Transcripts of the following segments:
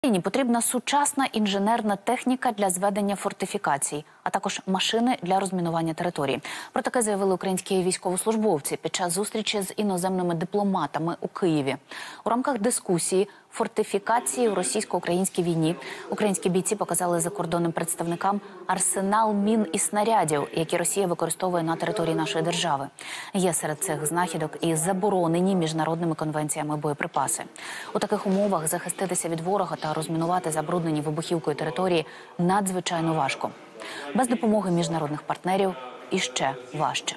Україні потрібна сучасна інженерна техніка для зведення фортифікацій, а також машини для розмінування території. Про таке заявили українські військовослужбовці під час зустрічі з іноземними дипломатами у Києві. У рамках дискусії фортифікації у російсько-українській війні українські бійці показали закордонним представникам арсенал мін і снарядів, які Росія використовує на території нашої держави. Є серед цих знахідок і заборонені міжнародними конвенціями боєприпаси. У таких умовах захиститися від ворога та розмінувати забруднені вибухівкою території надзвичайно важко. Без допомоги міжнародних партнерів іще важче.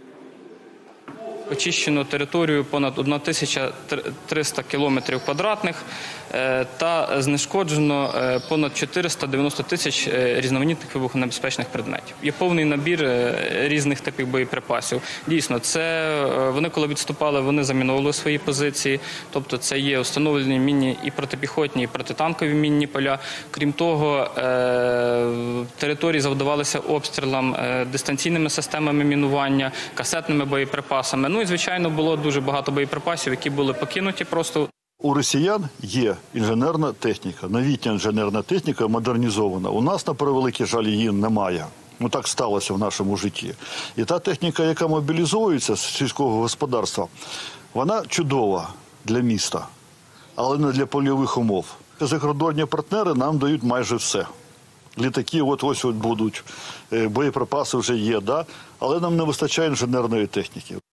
Очищено територію понад 1300 кілометрів квадратних та знешкоджено понад 490 тисяч різноманітних вибухонебезпечних предметів. Є повний набір різних типів боєприпасів. Дійсно, вони коли відступали, вони заміновували свої позиції, тобто це є встановлені мінні і протипіхотні, і протитанкові мінні поля. Крім того, території завдавалися обстрілам дистанційними системами мінування, касетними боєприпасами. Ну і, звичайно, було дуже багато боєприпасів, які були покинуті просто. У росіян є інженерна техніка, новітня інженерна техніка модернізована. У нас, на превеликий жаль, її немає. Ну так сталося в нашому житті. І та техніка, яка мобілізується з сільського господарства, вона чудова для міста, але не для польових умов. Закордонні партнери нам дають майже все. Літаки ось будуть, боєприпаси вже є, да? Але нам не вистачає інженерної техніки.